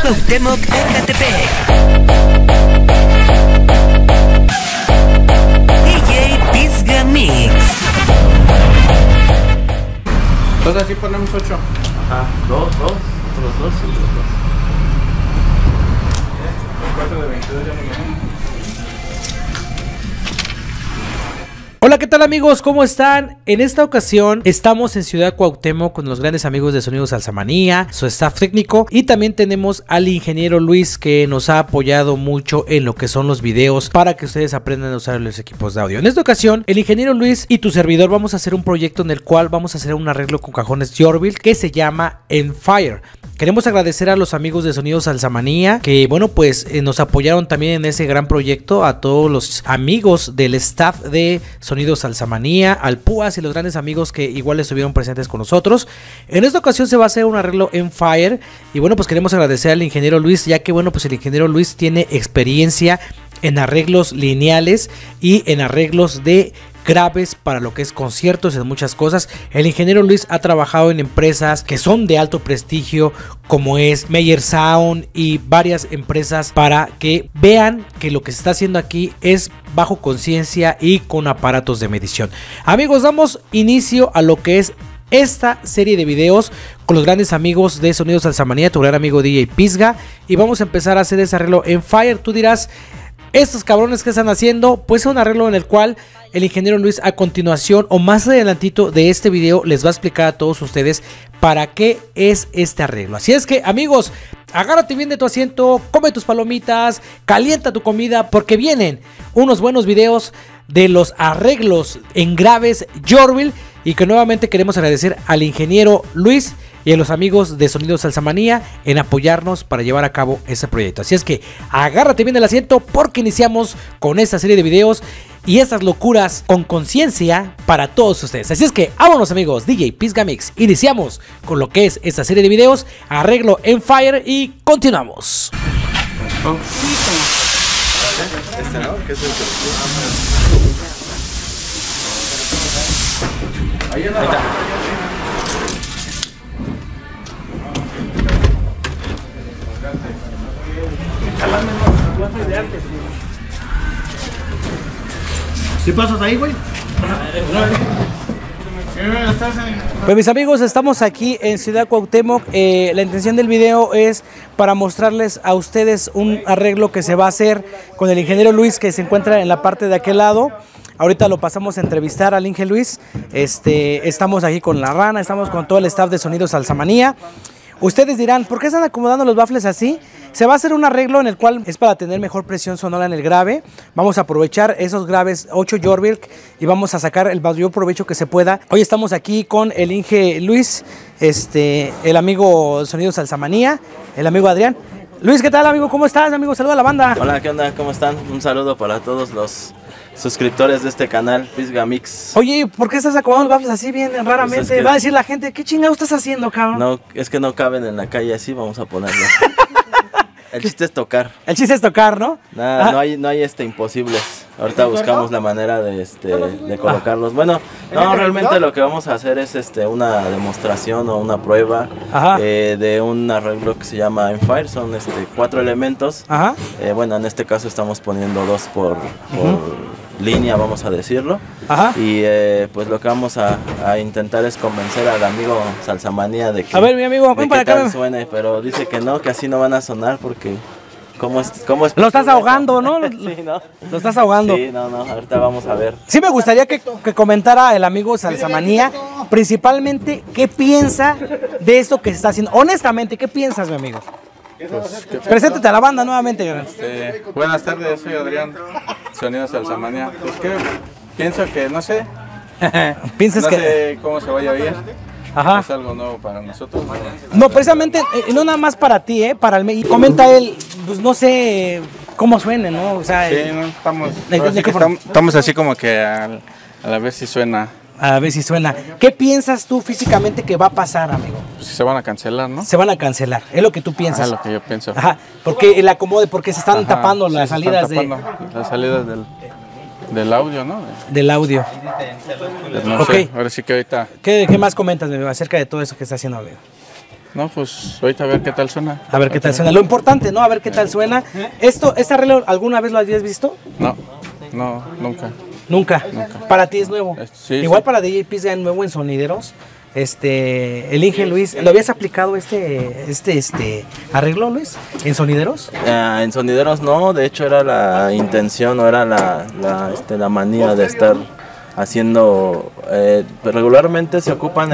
Cuauhtémoc, Ecatepec. DJ Pisga Mix. Entonces así ponemos 8. Ajá, 2, los 2 y los 2. 4 de 22 ya no. Hola, ¿qué tal amigos? ¿Cómo están? En esta ocasión estamos en Ciudad Cuauhtémoc con los grandes amigos de Sonidos Salsamanía, su staff técnico, y también tenemos al ingeniero Luis, que nos ha apoyado mucho en lo que son los videos para que ustedes aprendan a usar los equipos de audio. En esta ocasión, el ingeniero Luis y tu servidor vamos a hacer un proyecto en el cual vamos a hacer un arreglo con cajones Jorville que se llama Enfire. Queremos agradecer a los amigos de Sonidos Salsamanía que, bueno, pues nos apoyaron también en ese gran proyecto, a todos los amigos del staff de Sonidos Salsamanía, al Púas y los grandes amigos que igual estuvieron presentes con nosotros. En esta ocasión se va a hacer un arreglo en Fire y, bueno, pues queremos agradecer al ingeniero Luis, ya que, bueno, pues el ingeniero Luis tiene experiencia en arreglos lineales y en arreglos de graves para lo que es conciertos, en muchas cosas. El ingeniero Luis ha trabajado en empresas que son de alto prestigio, como es Meyer Sound y varias empresas, para que vean que lo que se está haciendo aquí es bajo conciencia y con aparatos de medición. Amigos, damos inicio a lo que es esta serie de videos con los grandes amigos de Sonidos Salsamanía, tu gran amigo DJ Pisga, y vamos a empezar a hacer ese arreglo en Fire. Tú dirás, estos cabrones que están haciendo, pues es un arreglo en el cual el ingeniero Luis a continuación o más adelantito de este video les va a explicar a todos ustedes para qué es este arreglo. Así es que, amigos, agárrate bien de tu asiento, come tus palomitas, calienta tu comida, porque vienen unos buenos videos de los arreglos en graves Jorville, y que nuevamente queremos agradecer al ingeniero Luis y a los amigos de Sonidos Salsamanía en apoyarnos para llevar a cabo ese proyecto. Así es que agárrate bien del asiento, porque iniciamos con esta serie de videos y estas locuras con conciencia para todos ustedes. Así es que vámonos, amigos, DJ Pisga Mix. Iniciamos con lo que es esta serie de videos, arreglo en Fire, y continuamos. Este no, ¿qué es el que... Ahí está. ¿Qué pasas ahí, güey? Pues mis amigos, estamos aquí en Ciudad Cuauhtémoc. La intención del video es para mostrarles a ustedes un arreglo que se va a hacer con el ingeniero Luis, que se encuentra en la parte de aquel lado. Ahorita lo pasamos a entrevistar al Inge Luis. Estamos aquí con la Rana, estamos con todo el staff de Sonidos Salsamanía. Ustedes dirán, ¿por qué están acomodando los baffles así? Se va a hacer un arreglo en el cual es para tener mejor presión sonora en el grave. Vamos a aprovechar esos graves 8 Jorville y vamos a sacar el mayor provecho que se pueda. Hoy estamos aquí con el Inge Luis, el amigo Sonidos Salsamanía, el amigo Adrián. Luis, ¿qué tal, amigo? ¿Cómo estás, amigo? Saluda a la banda. Hola, ¿qué onda? ¿Cómo están? Un saludo para todos los suscriptores de este canal, Pisga Mix. Oye, ¿por qué estás acomodando los baffles así bien raramente? Pues es que... Va a decir la gente, ¿qué chingados estás haciendo, cabrón? No, es que no caben en la calle así, vamos a ponerlo. El chiste es tocar. El chiste es tocar, ¿no? Nada, no hay imposibles. Ahorita buscamos la manera de colocarlos. Bueno, no, realmente lo que vamos a hacer es una demostración o una prueba de un arreglo que se llama Enfire. Son 4 elementos. Bueno, en este caso estamos poniendo 2 por línea, vamos a decirlo. Y pues lo que vamos a intentar es convencer al amigo Salsamanía de que, a ver, mi amigo, ven para acá, suene, pero dice que no, que así no van a sonar, porque ¿cómo es lo estás ahogando, ¿no? Sí, ¿no? Lo estás ahogando. Sí, no, ahorita vamos a ver. Sí, me gustaría que comentara el amigo Salsamanía principalmente qué piensa de esto que se está haciendo. Honestamente, ¿qué piensas, mi amigo? Pues, preséntate a la banda nuevamente. Buenas tardes, soy Adrián, Sonidos Salsamanía. Pues que pienso que, no sé, ¿Piensas no que sé cómo se vaya a oír? Es algo nuevo para nosotros. No, precisamente, no nada más para ti, para el... Y comenta él, pues no sé cómo suene, ¿no? O sea, sí, no, estamos así como que a la vez si suena. A ver si suena. ¿Qué piensas tú físicamente que va a pasar, amigo? Pues se van a cancelar, ¿no? Se van a cancelar, es lo que tú piensas. Es lo que yo pienso. Porque el acomode, porque se están tapando las salidas las salidas del audio, ¿no? Del audio. No sé, ahora sí que ahorita... ¿Qué más comentas, amigo, acerca de todo eso que está haciendo, amigo? No, pues ahorita a ver qué tal suena. A ver qué tal suena. Lo importante, ¿no? A ver qué tal suena. ¿Este arreglo alguna vez lo habías visto? No, nunca. Nunca. Para ti es nuevo. Sí, Igual sí. para DJ Pisga es nuevo en sonideros. El Inge Luis, ¿lo habías aplicado este arreglo, Luis? ¿En sonideros? En sonideros no, de hecho era la intención, no era la manía de estar haciendo. Regularmente se ocupan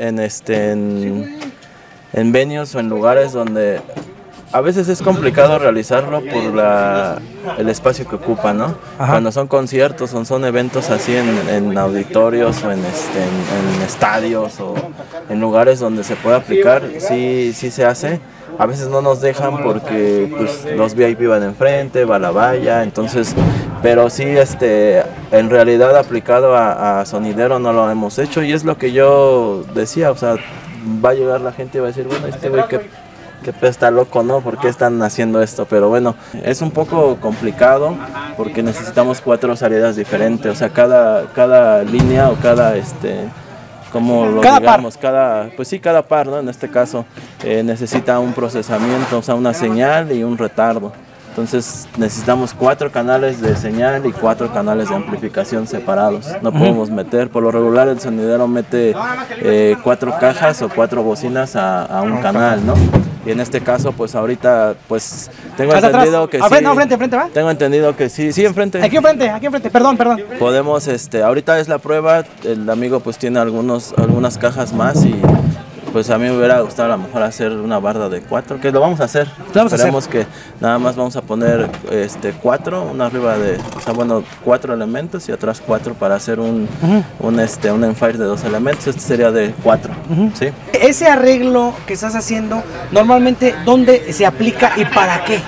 en venues o en lugares donde a veces es complicado realizarlo por el espacio que ocupa, ¿no? Ajá. Cuando son conciertos o son eventos así en auditorios o en estadios o en lugares donde se puede aplicar, sí se hace. A veces no nos dejan porque pues, los VIP van enfrente, va la valla, entonces, pero sí, en realidad aplicado a sonidero no lo hemos hecho y es lo que yo decía, o sea, va a llegar la gente y va a decir, bueno, güey que está loco, ¿no? ¿Por qué están haciendo esto? Pero bueno, es un poco complicado porque necesitamos 4 salidas diferentes, o sea, cada línea o cada como lo digamos, cada par, ¿no? En este caso necesita un procesamiento, o sea, una señal y un retardo. Entonces necesitamos 4 canales de señal y 4 canales de amplificación separados. No podemos meter, por lo regular el sonidero mete 4 cajas o 4 bocinas a un canal, ¿no? Y en este caso, pues ahorita, pues tengo entendido que sí. No, frente, ¿va? Tengo entendido que sí, enfrente. Aquí enfrente, perdón. Podemos, ahorita es la prueba, el amigo pues tiene algunas cajas más y pues a mí me hubiera gustado a lo mejor hacer una barda de 4, que lo vamos a hacer. Esperemos que nada más vamos a poner 4, una arriba de, o sea, bueno, 4 elementos y atrás 4 para hacer un Enfire de 2 elementos. Este sería de 4, ¿sí? Ese arreglo que estás haciendo, normalmente, ¿dónde se aplica y para qué?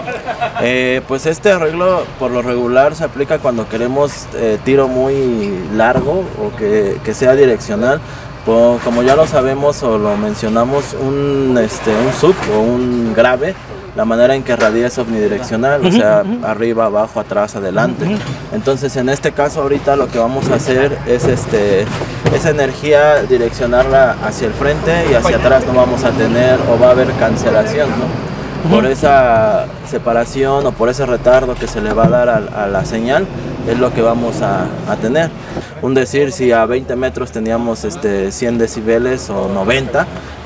Pues este arreglo por lo regular se aplica cuando queremos tiro muy largo o que sea direccional. Como ya lo sabemos o lo mencionamos, un sub o un grave, la manera en que radia es omnidireccional, o sea, arriba, abajo, atrás, adelante. Entonces, en este caso, ahorita lo que vamos a hacer es esa energía direccionarla hacia el frente y hacia atrás no vamos a tener o va a haber cancelación, ¿no? Por esa separación o por ese retardo que se le va a dar a la señal es lo que vamos a tener. Un decir, si a 20 metros teníamos 100 decibeles o 90,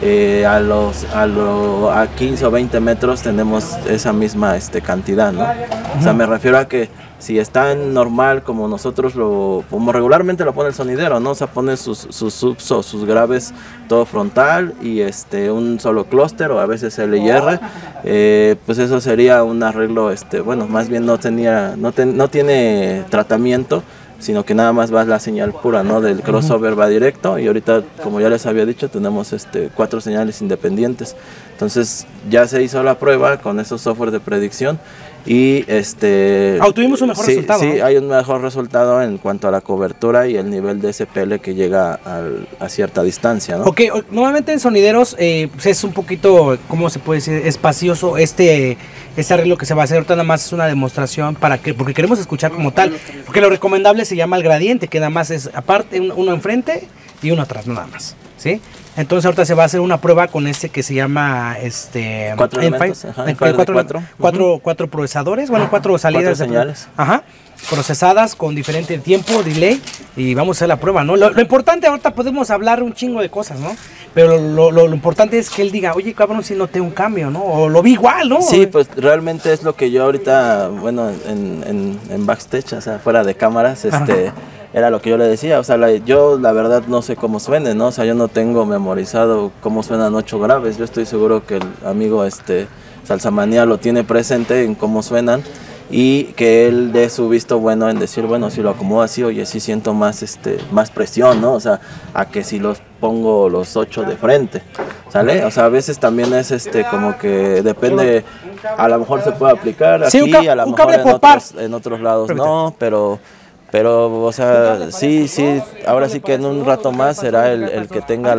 a 15 o 20 metros tenemos esa misma cantidad, ¿no? O sea, me refiero a que si está en normal como nosotros como regularmente lo pone el sonidero, ¿no? O sea, pone sus subs o sus graves todo frontal y un solo clúster o a veces LR, pues eso sería un arreglo, bueno, más bien no tiene tratamiento, sino que nada más va la señal pura, ¿no? Del crossover va directo y ahorita, como ya les había dicho, tenemos 4 señales independientes. Entonces ya se hizo la prueba con esos software de predicción y tuvimos un mejor resultado. Sí, ¿no? Hay un mejor resultado en cuanto a la cobertura y el nivel de SPL que llega a cierta distancia, ¿no? Ok, normalmente en sonideros pues es un poquito, ¿cómo se puede decir? Espacioso este arreglo que se va a hacer. Ahorita nada más es una demostración porque queremos escuchar como tal, porque lo recomendable se llama el gradiente, que nada más es aparte uno enfrente y uno atrás, nada más, ¿sí? Entonces ahorita se va a hacer una prueba con que se llama 4 elementos, cuatro procesadores, bueno, 4 salidas 4 señales. Procesadas con diferente tiempo, delay, y vamos a hacer la prueba, ¿no? Lo importante, ahorita podemos hablar un chingo de cosas, ¿no? Pero lo importante es que él diga, oye, cabrón, si noté un cambio, ¿no? O lo vi igual, ¿no? Sí, pues realmente es lo que yo ahorita, bueno, en backstage, o sea, fuera de cámaras, era lo que yo le decía, o sea, yo la verdad no sé cómo suene, ¿no? O sea, yo no tengo memorizado cómo suenan 8 graves, yo estoy seguro que el amigo Salsamanía lo tiene presente en cómo suenan y que él dé su visto bueno en decir, bueno, si lo acomodo así, oye, sí siento más presión, ¿no? O sea, a que si los pongo los 8 de frente, ¿sale? O sea, a veces también es como que depende, a lo mejor se puede aplicar aquí, sí, a lo mejor en otros lados no, pero, o sea, sí, ahora sí que en un rato más será el que tenga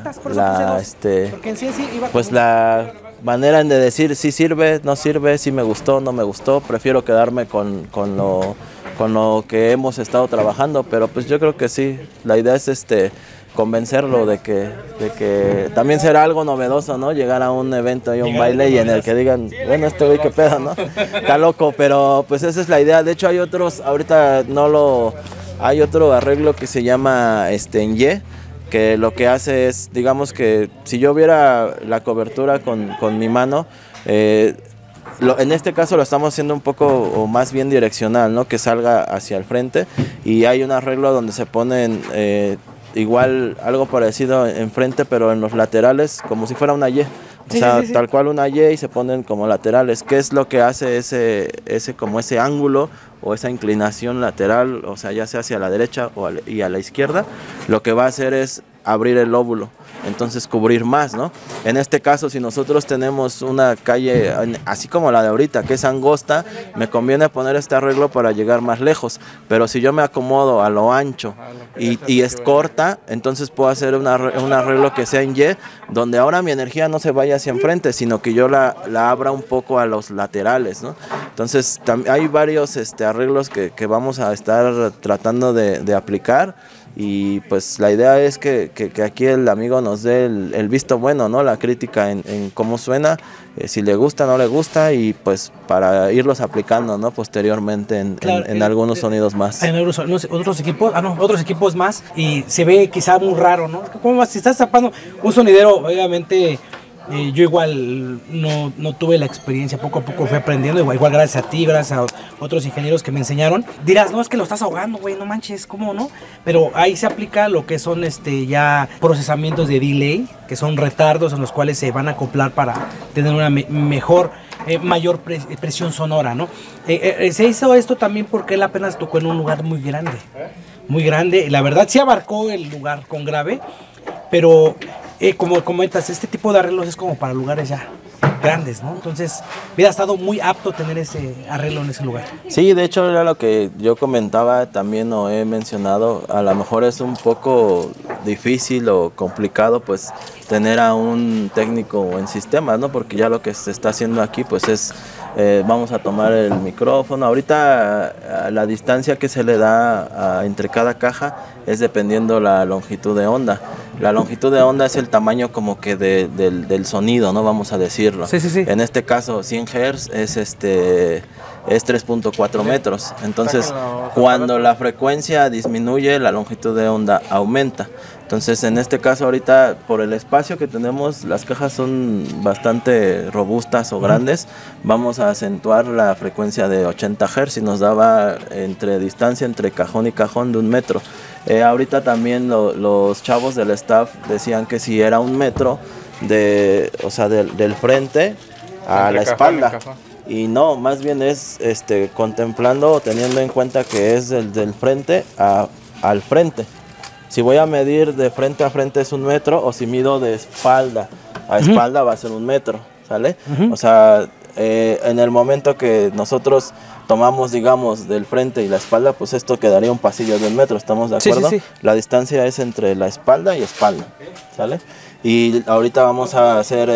pues la manera en de decir si sirve, no sirve, si me gustó, no me gustó. Prefiero quedarme con lo que hemos estado trabajando, pero pues yo creo que sí, la idea es convencerlo de que también será algo novedoso, ¿no? Llegar a un evento y un baile y en el que digan, bueno, este güey qué pedo, ¿no? Está loco, pero pues esa es la idea. De hecho hay otros, ahorita hay otro arreglo que se llama en Y, que lo que hace es, digamos que si yo viera la cobertura con mi mano, en este caso lo estamos haciendo un poco o más bien direccional, ¿no? Que salga hacia el frente, y hay un arreglo donde se ponen igual algo parecido enfrente, pero en los laterales, como si fuera una Y. O sea, tal cual una Y, y se ponen como laterales. ¿Qué es lo que hace ese ángulo o esa inclinación lateral? O sea, ya sea hacia la derecha y a la izquierda, lo que va a hacer es abrir el lóbulo, entonces cubrir más, ¿no? En este caso, si nosotros tenemos una calle así como la de ahorita, que es angosta, me conviene poner este arreglo para llegar más lejos, pero si yo me acomodo a lo ancho y es corta, entonces puedo hacer un arreglo que sea en Y, donde ahora mi energía no se vaya hacia enfrente, sino que yo la abra un poco a los laterales, ¿no? Entonces hay varios arreglos que vamos a estar tratando de aplicar. Y pues la idea es que aquí el amigo nos dé el visto bueno, ¿no? La crítica en cómo suena, si le gusta, no le gusta, y pues para irlos aplicando, ¿no? Posteriormente en algunos sonidos más. En otros equipos más, y se ve quizá muy raro, ¿no? Como si estás tapando un sonidero, obviamente. Yo igual no tuve la experiencia, poco a poco fui aprendiendo, igual gracias a ti, gracias a otros ingenieros que me enseñaron. Dirás, no, es que lo estás ahogando, güey, no manches, ¿cómo no? Pero ahí se aplica lo que son ya procesamientos de delay, que son retardos en los cuales se van a acoplar para tener una mayor presión sonora, ¿no? Se hizo esto también porque él apenas tocó en un lugar muy grande, la verdad sí abarcó el lugar con grave, pero como comentas, este tipo de arreglos es como para lugares ya grandes, ¿no? Entonces, hubiera estado muy apto tener ese arreglo en ese lugar. Sí, de hecho era lo que yo comentaba también o he mencionado, a lo mejor es un poco difícil o complicado pues tener a un técnico en sistemas, ¿no? Porque ya lo que se está haciendo aquí pues es, vamos a tomar el micrófono, ahorita la distancia que se le da entre cada caja es dependiendo la longitud de onda. La longitud de onda es el tamaño como que del sonido, ¿no? Vamos a decirlo. Sí. En este caso 100 Hz es 3.4 metros. Entonces, cuando la frecuencia disminuye, la longitud de onda aumenta. Entonces, en este caso ahorita, por el espacio que tenemos, las cajas son bastante robustas o grandes. Vamos a acentuar la frecuencia de 80 Hz y nos daba distancia entre cajón y cajón de 1 metro. Ahorita también los chavos del staff decían que si era 1 metro del frente a la espalda. Y no, más bien es contemplando o teniendo en cuenta que es del frente al frente. Si voy a medir de frente a frente es 1 metro, o si mido de espalda a espalda va a ser 1 metro, ¿sale? O sea, en el momento que nosotros tomamos, digamos, del frente y la espalda, pues esto quedaría un pasillo de 1 metro, ¿estamos de acuerdo? Sí. La distancia es entre la espalda y espalda, ¿sale? Y ahorita vamos a hacer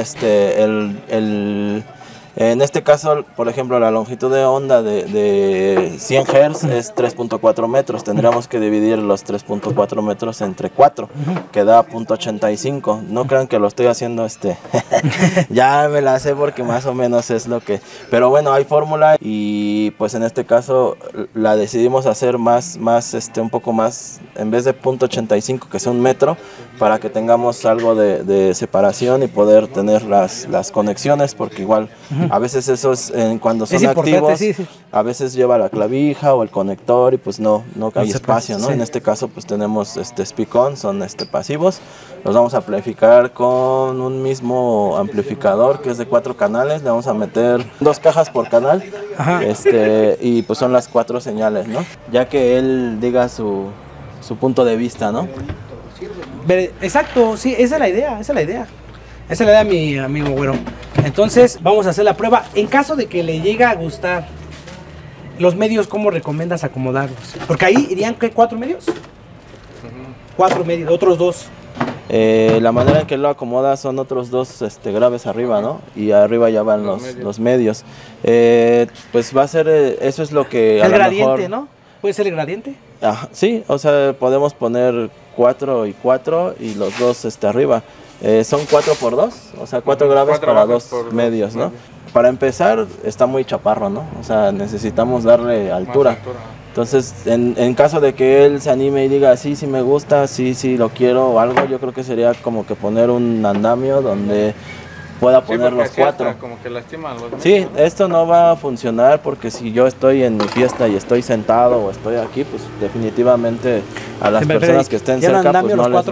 en este caso, por ejemplo, la longitud de onda de 100 Hz es 3.4 metros. Tendríamos que dividir los 3.4 metros entre 4, que da 0.85. No crean que lo estoy haciendo ya me la sé porque más o menos es lo que... Pero bueno, hay fórmula y pues en este caso la decidimos hacer un poco más, en vez de 0.85, que sea 1 metro, para que tengamos algo de separación y poder tener las conexiones, porque igual... A veces eso es cuando son activos, sí. A veces lleva la clavija o el conector y pues no hay espacio, ¿no? Sí. En este caso pues tenemos speak-on, son pasivos. Los vamos a amplificar con un mismo amplificador que es de 4 canales. Le vamos a meter 2 cajas por canal. Y pues son las 4 señales, ¿no? Ya que él diga su punto de vista, ¿no? Exacto, sí, esa es la idea. Esa es la idea, mi amigo güero. Entonces, vamos a hacer la prueba. En caso de que le llegue a gustar, los medios, ¿cómo recomiendas acomodarlos? Porque ahí irían, ¿qué? ¿4 medios? 4 medios, otros 2. La manera en que lo acomoda son otros 2 graves arriba, ¿no? Y arriba ya van los medios. Pues va a ser, eso es lo que el gradiente, ¿no? ¿Puede ser el gradiente? Ajá, sí, o sea, podemos poner 4 y 4 y los dos arriba. Son 4 por 2, o sea, 4 graves para 2 medios, ¿no? Para empezar, está muy chaparro, ¿no? O sea, necesitamos darle altura. Entonces, en caso de que él se anime y diga, sí, sí me gusta, sí, sí lo quiero o algo, yo creo que sería como que poner un andamio donde pueda poner los 4. Como que lastiman los niños, sí, ¿no? esto no va a funcionar porque si yo estoy en mi fiesta y estoy sentado o estoy aquí, pues definitivamente a las personas que estén cerca, pues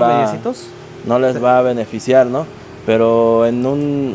no les va a beneficiar, ¿no? Pero en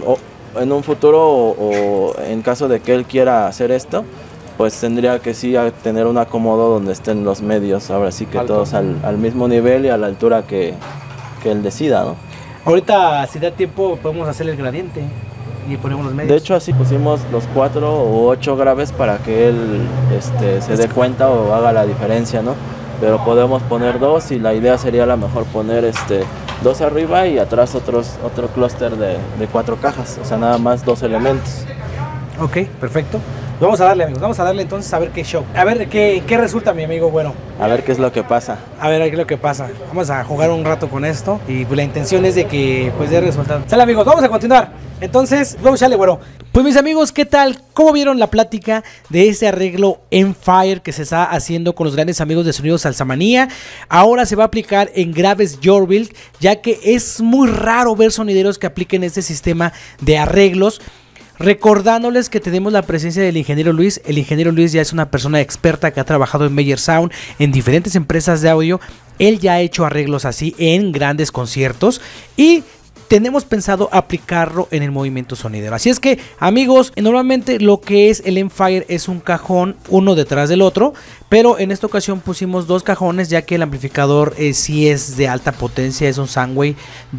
un futuro o en caso de que él quiera hacer esto, pues tendría que sí tener un acomodo donde estén los medios, ahora sí que alto, todos al mismo nivel y a la altura que él decida, ¿no? Ahorita, si da tiempo, podemos hacer el gradiente y ponemos los medios. De hecho, así pusimos los 4 o 8 graves para que él se dé cuenta o haga la diferencia, ¿no? Pero podemos poner 2 y la idea sería a lo mejor poner 2 arriba y atrás otro clúster de 4 cajas, o sea, nada más 2 elementos. Ok, perfecto. Vamos a darle, amigos, vamos a darle entonces a ver qué show. A ver qué resulta, mi amigo bueno. A ver qué es lo que pasa. A ver qué es lo que pasa. Vamos a jugar un rato con esto y pues la intención es de que pues dé resultado. Sale, amigos, vamos a continuar. Entonces, vamos a darle, bueno. Pues mis amigos, ¿qué tal? ¿Cómo vieron la plática de este arreglo Enfire que se está haciendo con los grandes amigos de Sonidos Salsamanía? Ahora se va a aplicar en graves Yorville, ya que es muy raro ver sonideros que apliquen este sistema de arreglos. Recordándoles que tenemos la presencia del ingeniero Luis. El ingeniero Luis ya es una persona experta que ha trabajado en Meyer Sound, en diferentes empresas de audio. Él ya ha hecho arreglos así en grandes conciertos y tenemos pensado aplicarlo en el movimiento sonidero. Así es que, amigos, normalmente lo que es el Enfire es un cajón uno detrás del otro, pero en esta ocasión pusimos 2 cajones, ya que el amplificador sí es de alta potencia, es un Soundwave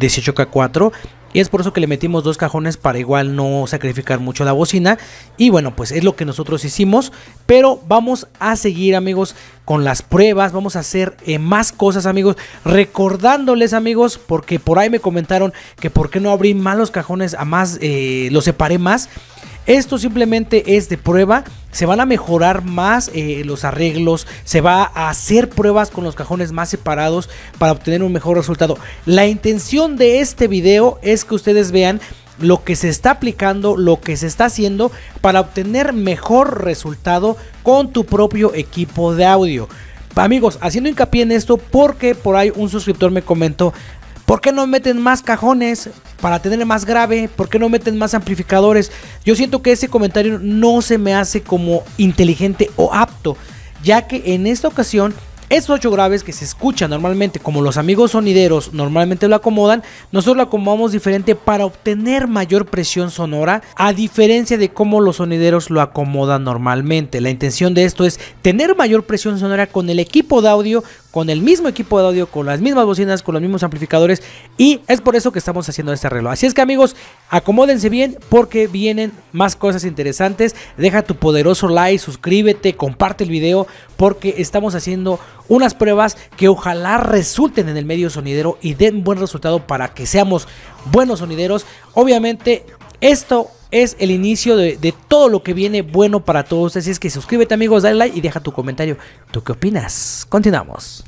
18K4. Y es por eso que le metimos 2 cajones para igual no sacrificar mucho la bocina. Y bueno, pues es lo que nosotros hicimos. Pero vamos a seguir, amigos, con las pruebas. Vamos a hacer más cosas, amigos. Recordándoles, amigos, porque por ahí me comentaron que por qué no abrí más los cajones a más, los separé más. Esto simplemente es de prueba, se van a mejorar más los arreglos, se va a hacer pruebas con los cajones más separados para obtener un mejor resultado. La intención de este video es que ustedes vean lo que se está aplicando, lo que se está haciendo para obtener mejor resultado con tu propio equipo de audio. Amigos, haciendo hincapié en esto porque por ahí un suscriptor me comentó: ¿por qué no meten más cajones para tener más grave? ¿Por qué no meten más amplificadores? Yo siento que ese comentario no se me hace como inteligente o apto, ya que en esta ocasión esos 8 graves que se escuchan normalmente como los amigos sonideros normalmente lo acomodan, nosotros lo acomodamos diferente para obtener mayor presión sonora, a diferencia de cómo los sonideros lo acomodan normalmente. La intención de esto es tener mayor presión sonora con el equipo de audio, con el mismo equipo de audio, con las mismas bocinas, con los mismos amplificadores, y es por eso que estamos haciendo este arreglo. Así es que, amigos, acomódense bien porque vienen más cosas interesantes. Deja tu poderoso like, suscríbete, comparte el video porque estamos haciendo unas pruebas que ojalá resulten en el medio sonidero y den buen resultado para que seamos buenos sonideros. Obviamente esto es el inicio de todo lo que viene bueno para todos. Así es que suscríbete, amigos, dale like y deja tu comentario. ¿Tú qué opinas? Continuamos.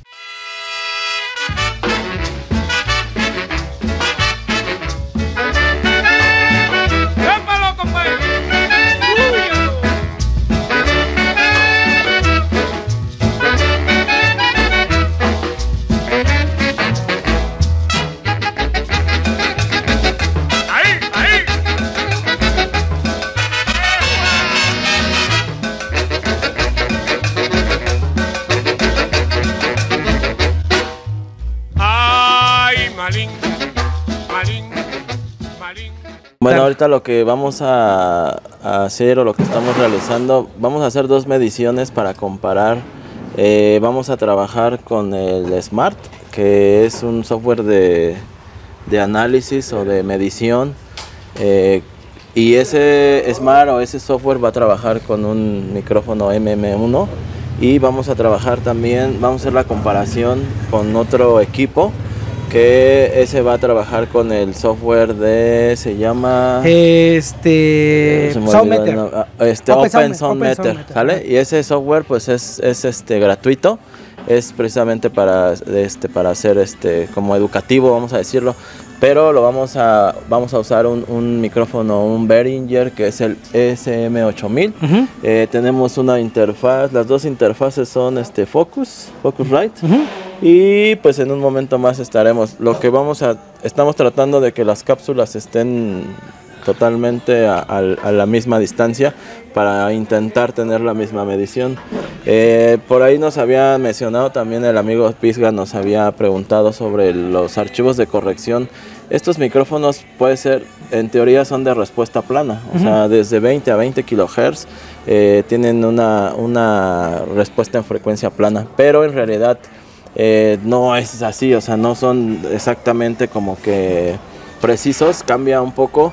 Bueno, ahorita lo que vamos a hacer o lo que estamos realizando, vamos a hacer 2 mediciones para comparar. Vamos a trabajar con el Smart, que es un software de análisis o de medición. Y ese Smart o ese software va a trabajar con un micrófono MM1. Y vamos a trabajar también, vamos a hacer la comparación con otro equipo, que ese va a trabajar con el software se llama Soundmeter. Open Soundmeter, ¿sale? Y ese software pues es gratuito es precisamente para hacer como educativo, vamos a decirlo, pero lo vamos a usar un micrófono, un Behringer, que es el SM8000. Tenemos una interfaz, las dos interfaces son Focusrite. Y pues en un momento más estamos tratando de que las cápsulas estén totalmente a la misma distancia para intentar tener la misma medición. Por ahí nos había mencionado también el amigo Pisga, nos había preguntado sobre los archivos de corrección. Estos micrófonos puede ser, en teoría son de respuesta plana, o sea, desde 20 a 20 kHz tienen una respuesta en frecuencia plana, pero en realidad no es así, o sea, no son exactamente como que precisos, cambia un poco.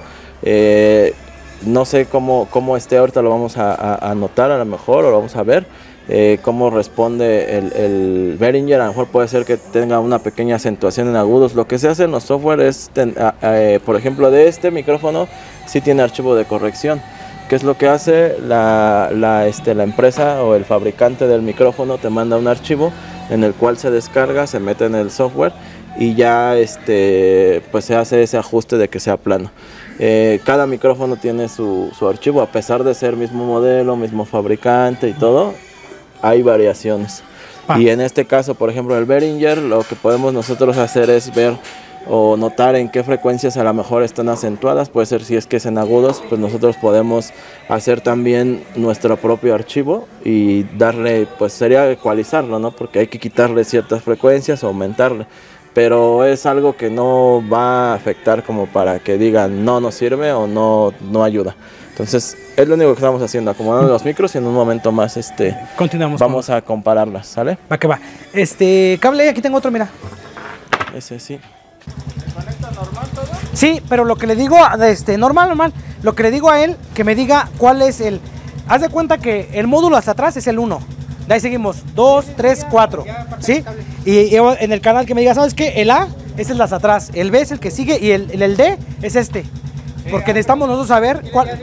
No sé cómo esté, ahorita lo vamos a notar a lo mejor, o lo vamos a ver cómo responde el Behringer. A lo mejor puede ser que tenga una pequeña acentuación en agudos. Lo que se hace en los software es, por ejemplo, de este micrófono sí tiene archivo de corrección. ¿Qué es lo que hace? La empresa o el fabricante del micrófono te manda un archivo en el cual se descarga, se mete en el software y ya pues se hace ese ajuste de que sea plano. Cada micrófono tiene su archivo, a pesar de ser mismo modelo, mismo fabricante y todo, hay variaciones. Y en este caso, por ejemplo, el Behringer, lo que podemos nosotros hacer es ver o notar en qué frecuencias a lo mejor están acentuadas. Puede ser, si es que es en agudos, pues nosotros podemos hacer también nuestro propio archivo y darle, pues sería ecualizarlo, ¿no? Porque hay que quitarle ciertas frecuencias o aumentarle. Pero es algo que no va a afectar como para que digan no nos sirve o no ayuda. Entonces es lo único que estamos haciendo, acomodando los micros, y en un momento más continuamos. Vamos a compararlas, ¿sale? Va que va. Cable, aquí tengo otro, mira. Ese sí. ¿Conecta normal todo? Sí, pero lo que le digo, normal. Lo que le digo a él, que me diga cuál es el... Haz de cuenta que el módulo hasta atrás es el 1. De ahí seguimos, 2, 3, 4, ¿sí? Y en el canal que me diga, ¿sabes qué? El A es el de hasta atrás, el B es el que sigue y el D es este. Porque necesitamos nosotros saber cuál...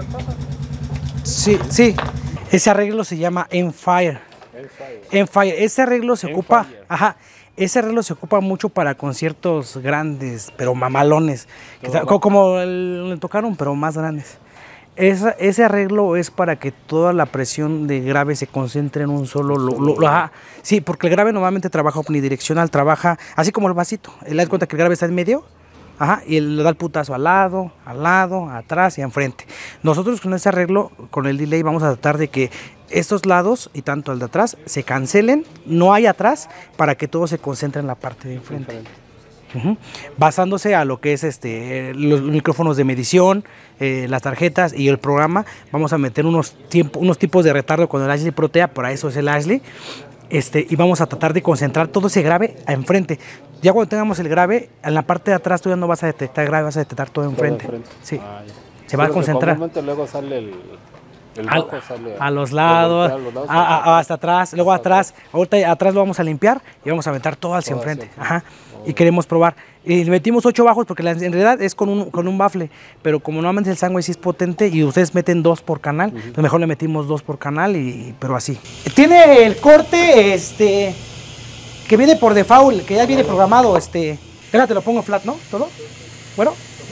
Sí. Ese arreglo se llama Enfire. Ese arreglo se ocupa... Ese arreglo se ocupa mucho para conciertos grandes, pero mamalones. Como le tocaron, pero más grandes. Ese arreglo es para que toda la presión de grave se concentre en un solo... Sí, porque el grave normalmente trabaja omnidireccional, trabaja así como el vasito. Él da cuenta que el grave está en medio, y él le da el putazo al lado, atrás y enfrente. Nosotros con ese arreglo, con el delay, vamos a tratar de que estos lados y tanto el de atrás se cancelen, no hay atrás, para que todo se concentre en la parte de enfrente. Basándose a lo que es los micrófonos de medición, las tarjetas y el programa, vamos a meter unos tipos de retardo con el Ashley Protea, por eso es el Ashley, y vamos a tratar de concentrar todo ese grave a enfrente. Ya cuando tengamos el grave, en la parte de atrás tú ya no vas a detectar grave, vas a detectar todo enfrente. Sí. Se va a concentrar. Luego sale el a los lados, hasta atrás, luego atrás. Ahorita atrás lo vamos a limpiar y vamos a aventar todo hacia enfrente. Y queremos probar. Y le metimos 8 bajos porque en realidad es con un bafle, pero como normalmente el Sangway sí es potente y ustedes meten 2 por canal, pues mejor le metimos 2 por canal, pero así. Tiene el corte que viene por default, que ya viene programado. Espérate, lo pongo flat, ¿no? ¿Todo? Bueno.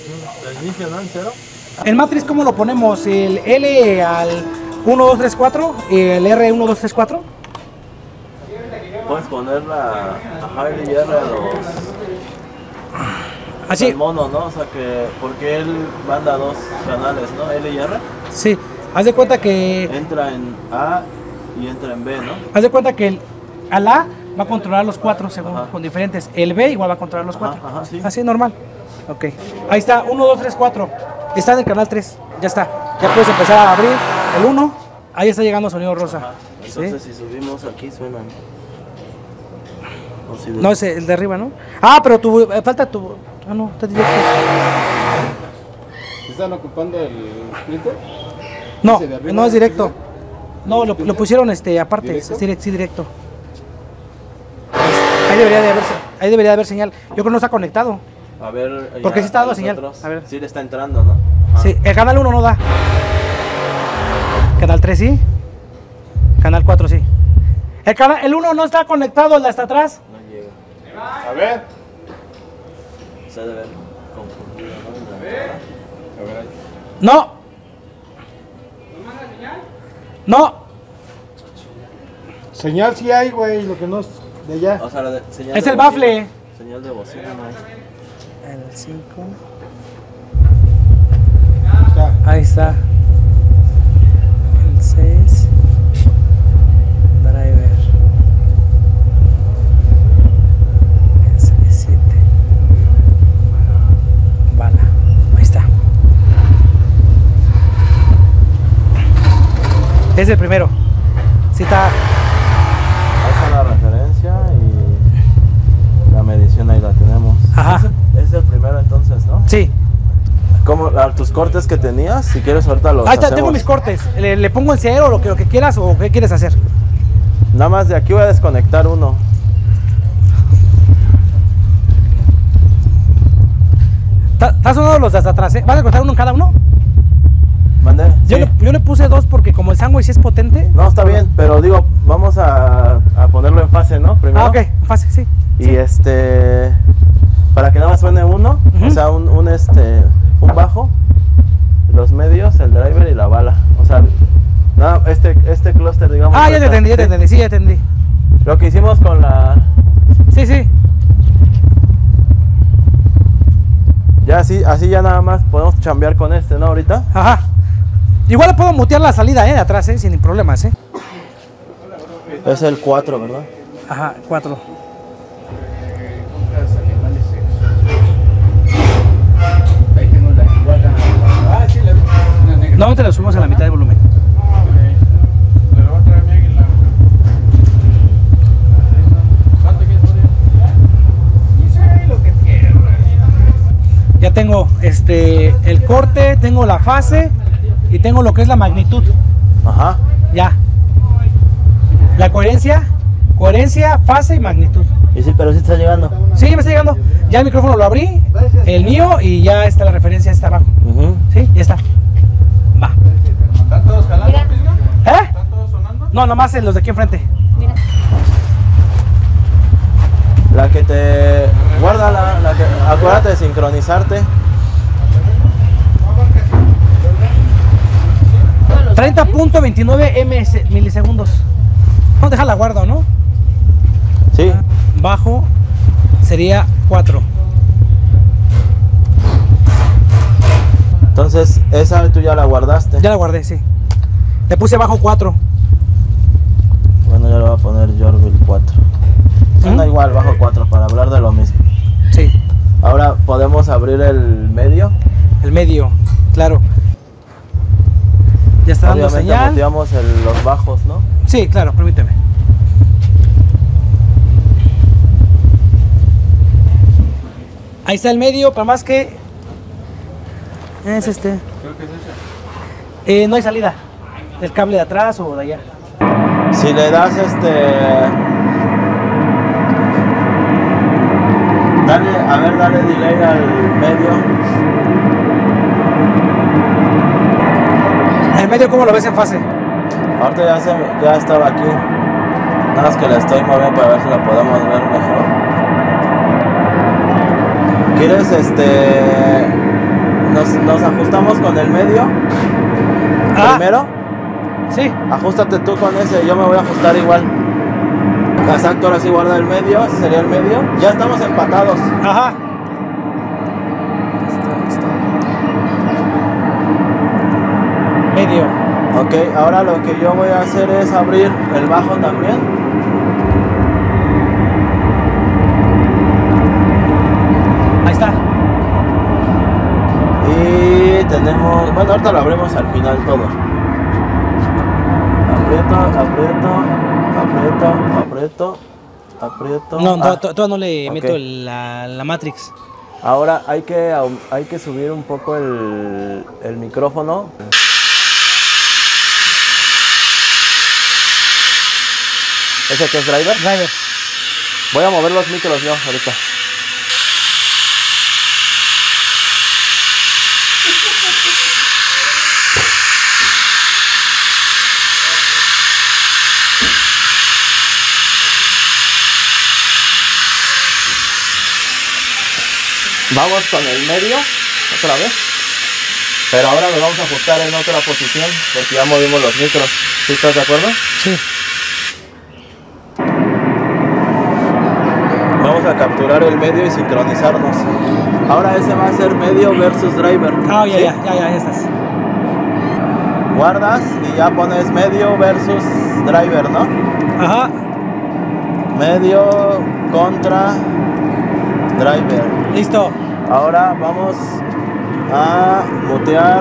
El matriz, ¿cómo lo ponemos? El L al 1, 2, 3, 4, el R 1, 2, 3, 4. Puedes poner la L y R a los... Así. El mono, ¿no? O sea que... Porque él manda 2 canales, ¿no? L y R. Sí. Haz de cuenta que... Entra en A y entra en B, ¿no? Haz de cuenta que al A va a controlar los 4 según, con diferentes. El B igual va a controlar los 4. Sí. Así, normal. Ok. Ahí está, 1, 2, 3, 4. Está en el canal 3. Ya está. Ya puedes empezar a abrir el 1. Ahí está llegando sonido rosa. Entonces, si subimos aquí suenan. No, es el de arriba, ¿no? Pero falta tu... no, está directo. ¿Están ocupando el splitter? No, no es directo. No, lo pusieron aparte. ¿Directo? Sí, directo. Ahí debería de haber señal. Yo creo que no está conectado. A ver, porque sí está dando señal. A ver. Sí le está entrando, ¿no? Sí, el canal 1 no da. Canal 3 sí. Canal 4 sí. El 1 no está conectado, el de hasta atrás. No llega. A ver. Se debe haber confundido, ¿no? A ver ahí. No. No. Señal sí hay, güey, lo que no es de allá. O sea, señal Es de el bocina. bafle. Señal de bocina, ¿no? El 5. Está. Ahí está. El 6. Driver. El 7. Bala. Ahí está. Es el primero. Sí está. Ahí está la referencia y la medición ahí la tenemos. Ajá. Es el primero entonces, ¿no? Sí. ¿Cómo, tus cortes que tenías? Si quieres ahorita los Ahí está, hacemos. tengo mis cortes. Le pongo el cero, lo que quieras o qué quieres hacer. Nada más de aquí voy a desconectar uno. Está sonando los de hasta atrás, ¿eh? ¿Vas a cortar uno en cada uno? ¿Mande? Yo, Sí. yo le puse 2 porque como el sándwich sí es potente. No, está bien, pero digo, vamos a ponerlo en fase, ¿no? Primero. Ah, ok, fácil, sí. Y para que nada más suene uno, Ujú. o sea, un bajo, los medios, el driver y la bala. O sea, nada, este clúster, digamos. Ah, ya te está- entendí, sí, ya te entendí. Lo que hicimos con la... Sí, sí. Ya así ya nada más podemos chambear con este, ¿no? Ahorita. Ajá. Igual le puedo mutear la salida, de atrás, sin problemas, Es el 4, ¿verdad? Ajá, 4. Ahí tengo la igual. Ah, sí, la negra. No, te lo subimos a la mitad de volumen. Le voy a traer mi águila. ¿Cuánto quieres poner? Dice lo que quiero. Ya tengo el corte, tengo la fase y tengo lo que es la magnitud. Ajá. Ya. La coherencia, fase y magnitud. Y sí, pero sí está llegando. Sí, me está llegando. Ya el micrófono lo abrí, el mío, y ya está la referencia, está abajo. Ujú. Sí, ya está. Va. ¿Están todos jalando, Pisga? ¿Eh? ¿Están todos sonando? No, nomás los de aquí enfrente. La que te... Guárdala, acuérdate de sincronizarte. 30.29 milisegundos. Vamos a dejar la guardo, ¿no? Sí. Bajo sería 4. Entonces, esa tú ya la guardaste. Ya la guardé, sí. Le puse bajo 4. Bueno, yo le voy a poner Jorville 4. Suena igual, bajo 4, para hablar de lo mismo. Sí. Ahora podemos abrir el medio. El medio, claro. Ya está dando Obviamente señal. muteamos los bajos, ¿no? Sí, claro, permíteme. Ahí está el medio, para más que... Es este. Creo que es ese. No hay salida. El cable de atrás o de allá. Si le das dale delay al medio. El medio, ¿cómo lo ves en fase? Ahorita ya estaba aquí. Nada más que la estoy moviendo para ver si la podemos ver mejor. ¿Quieres nos ajustamos con el medio? Primero, Sí. ajustate tú con ese, yo me voy a ajustar igual. Exacto, ahora sí guarda el medio, ese sería el medio. Ya estamos empatados. Ajá. Medio. Ok, ahora lo que yo voy a hacer es abrir el bajo también. Ahí está. Y tenemos, bueno, ahorita lo abrimos al final todo. Aprieto. No, Ah, todavía no le ok. meto la Matrix. Ahora hay que subir un poco el micrófono. ¿Ese que es driver? Driver. Voy a mover los micros yo ahorita. Vamos con el medio, otra vez. Pero ahora lo vamos a ajustar en otra posición, porque ya movimos los micros. ¿Sí estás de acuerdo? Sí. Vamos a capturar el medio y sincronizarnos. Ahora ese va a ser medio versus driver. Ah, ya, ¿sí? ya estás. Guardas y ya pones medio versus driver, ¿no? Ajá. Medio contra driver. Listo. Ahora vamos a mutear.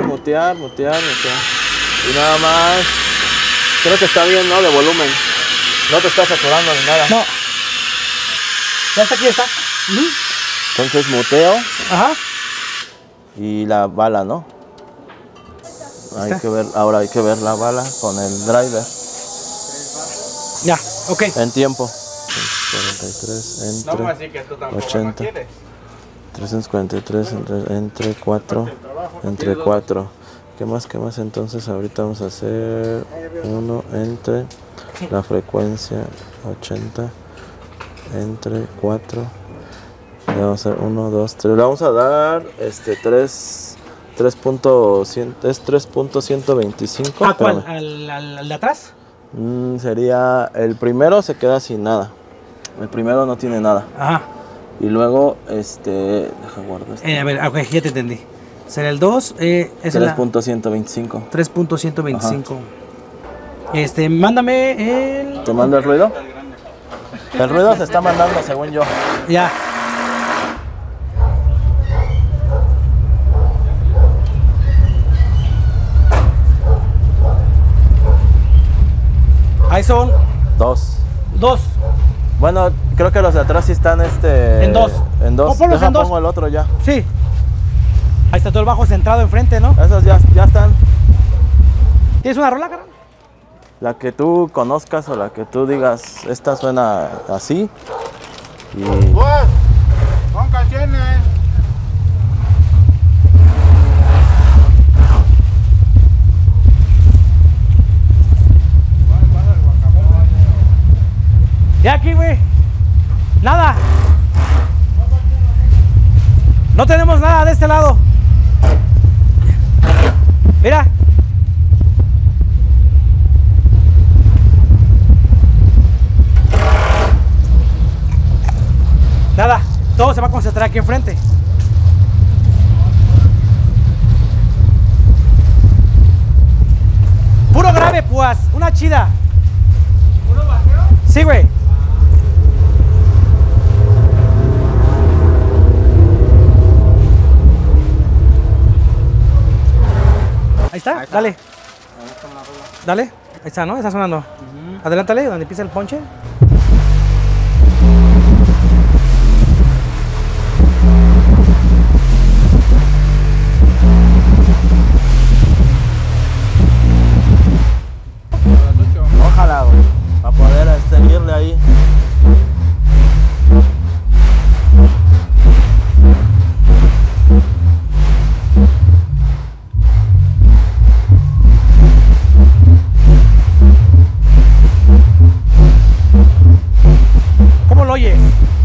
Y nada más. Creo que está bien, ¿no? De volumen. No te está saturando ni nada. No. Ya está, aquí está. Entonces muteo. Ajá. Y la bala, ¿no? Hay que ver, ahora hay que ver la bala con el driver. Ya, ok. En tiempo. 43 entre No, así que tú tampoco 80. no quieres. 343 entre 4. Entre 4. ¿Qué más? Entonces ahorita vamos a hacer 1 entre la frecuencia 80 entre 4. Le vamos a hacer 1, 2, 3. Le vamos a dar 3.125. ¿A cuál? ¿Al de atrás? Sería el primero, se queda sin nada. El primero no tiene nada. Ajá. Y luego deja guardar esto. A ver, okay, ya te entendí. Será el 2, es 3.125. 3.125. Mándame el... ¿Te mando el ruido? El ruido se está mandando, según yo. Ya. Ahí son 2. 2. Bueno, creo que los de atrás sí están En 2. En 2. Ponlos en 2. Pongo el otro ya. Sí. Ahí está todo el bajo centrado enfrente, ¿no? Esos ya están. ¿Tienes una rola, carnal? La que tú conozcas o la que tú digas, esta suena así. Y... Pues, con canciones. Ya aquí, güey. Nada. No tenemos nada de este lado. Mira. Nada. Todo se va a concentrar aquí enfrente. Puro grave, pues. Una chida. ¿Puro bajeo? Sí, güey. Ahí está, dale. Dale, ahí está, ¿no? Está sonando. Adelántale, donde empieza el ponche. Ojalá, güey, para poder seguirle ahí. ¿Cómo lo oyes?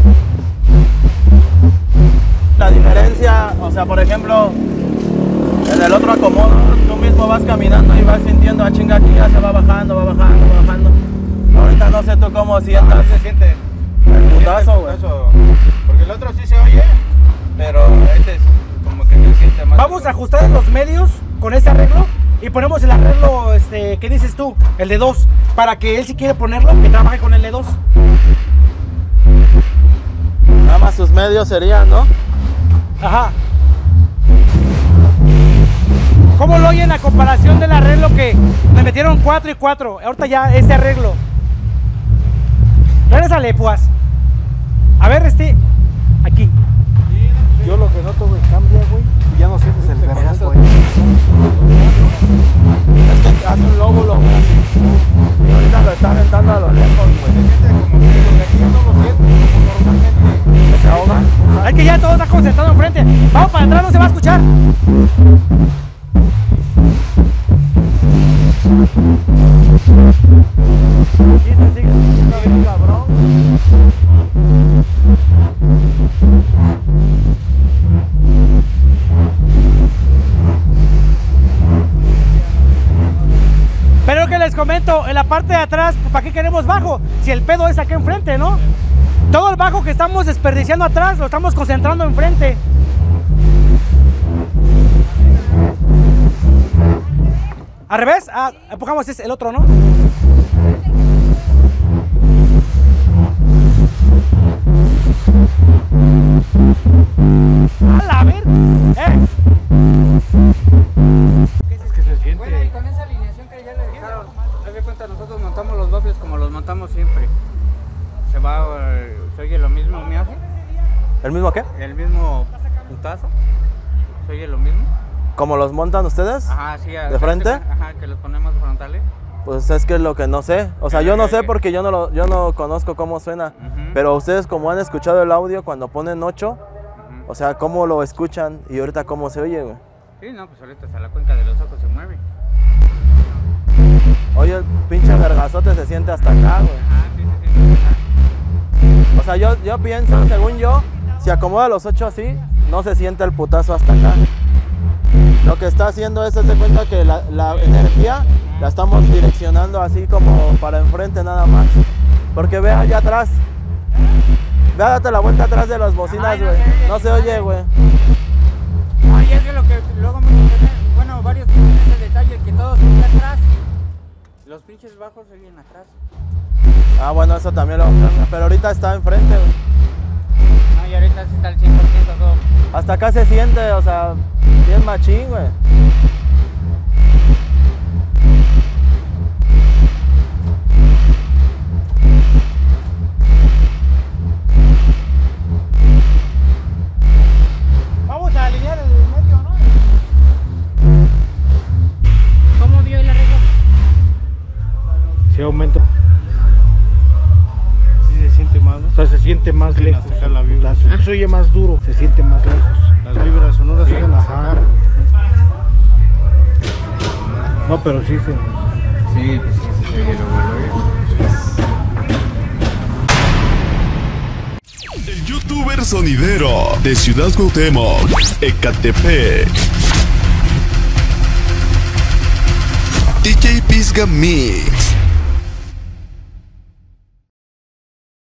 La diferencia, o sea, por ejemplo, en el otro acomodo, tú mismo vas caminando y vas sintiendo, chinga, aquí ya se va bajando, va bajando, va bajando. Ahorita no sé tú cómo sientas. Se siente El putazo, güey. porque el otro sí se oye, pero este es como que se siente más. Vamos a ajustar los medios con este arreglo y ponemos el arreglo, ¿qué dices tú? El de 2, para que él si quiere ponerlo, que trabaje con el de 2. Nada más sus medios serían, ¿no? Ajá. ¿Cómo lo oyen a comparación del arreglo que me metieron 4 y 4? Ahorita ya este arreglo. Regrésale, pues. A ver, aquí. Yo lo que noto, güey, cambia, güey, y ya no sientes el vergazo, güey. Es que hace un lóbulo. Y ahorita lo está aventando a lo lejos, güey. Se siente como que aquí no lo siento, como normalmente. Se ahoga. Es que ya todo está concentrado enfrente. Vamos para atrás, no se va a escuchar. les comento, en la parte de atrás, ¿para qué queremos bajo? Si el pedo es aquí enfrente, ¿no? Todo el bajo que estamos desperdiciando atrás lo estamos concentrando enfrente. ¿Al revés? Ah, empujamos el otro, ¿no? ¡A ver! Es que se siente. Bueno, y con esa alineación que ya le dejaron, haz de cuenta, nosotros montamos los baffles como los montamos siempre. Se oye lo mismo miaje. ¿El mismo qué? El mismo putazo. Se oye lo mismo. ¿Cómo los montan ustedes? Ajá, sí. ¿De frente? Ajá, que los ponemos frontales. Pues es que es lo que no sé. O sea, yo no sé porque yo no conozco cómo suena. Pero ustedes como han escuchado el audio cuando ponen 8, o sea, cómo lo escuchan y ahorita cómo se oye, güey. Sí, no, pues ahorita hasta la cuenca de los ojos se mueve. Oye, el pinche vergazote se siente hasta acá, güey. Ajá, sí, se siente acá. O sea, yo pienso, según yo, si acomoda los 8 así, no se siente el putazo hasta acá. Lo que está haciendo es darse cuenta que la energía la estamos direccionando así como para enfrente nada más. Porque ve allá atrás. Ve, date la vuelta atrás de las bocinas, güey. No se oye, güey. Ay, es que lo que luego me bueno, varios tienen ese detalle que todos se oyen atrás. Los pinches bajos se oyen atrás. Ah, bueno, eso también lo vamos a hacer. Pero ahorita está enfrente, güey. No, y ahorita sí está al 100% todo. Hasta acá se siente, o sea, bien machín, güey. Vamos a alinear el medio, ¿no? ¿Cómo vio el arreglo? Sí aumenta. Sí se siente más, ¿no? O sea, se siente más lejos. Se oye más duro, se siente más lejos. Las vibras sonoras se van a sacar. No, pero sí se... Sí, pues sí, se oye luego. El youtuber sonidero de Ciudad Cuauhtémoc, Ecatepec, DJ Pisga Mix.